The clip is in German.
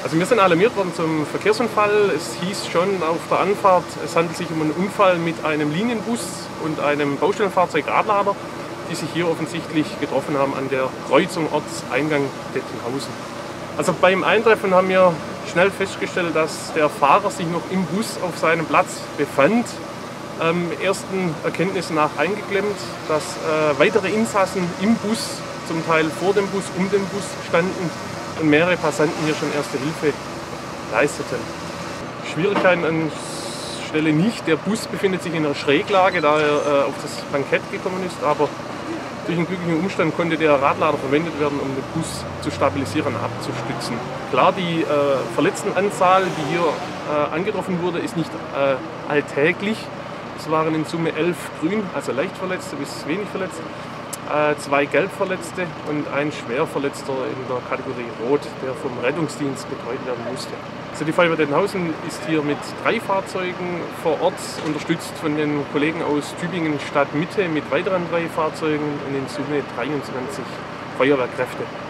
Also wir sind alarmiert worden zum Verkehrsunfall. Es hieß schon auf der Anfahrt, es handelt sich um einen Unfall mit einem Linienbus und einem Baustellenfahrzeug Radlader, die sich hier offensichtlich getroffen haben an der Kreuzung Ortseingang Dettenhausen. Also beim Eintreffen haben wir schnell festgestellt, dass der Fahrer sich noch im Bus auf seinem Platz befand. Ersten Erkenntnissen nach eingeklemmt, dass weitere Insassen im Bus, zum Teil vor dem Bus, um den Bus standen und mehrere Passanten hier schon erste Hilfe leisteten. Schwierigkeiten an Stelle nicht. Der Bus befindet sich in einer Schräglage, da er auf das Bankett gekommen ist, aber durch einen glücklichen Umstand konnte der Radlader verwendet werden, um den Bus zu stabilisieren und abzustützen. Klar, die Verletztenanzahl, die hier angetroffen wurde, ist nicht alltäglich. Es waren in Summe 11 grün, also leicht Verletzte bis wenig Verletzte, 2 Gelbverletzte und ein Schwerverletzter in der Kategorie Rot, der vom Rettungsdienst betreut werden musste. Also die Feuerwehr Dettenhausen ist hier mit 3 Fahrzeugen vor Ort, unterstützt von den Kollegen aus Tübingen Stadtmitte mit weiteren 3 Fahrzeugen und in Summe 23 Feuerwehrkräfte.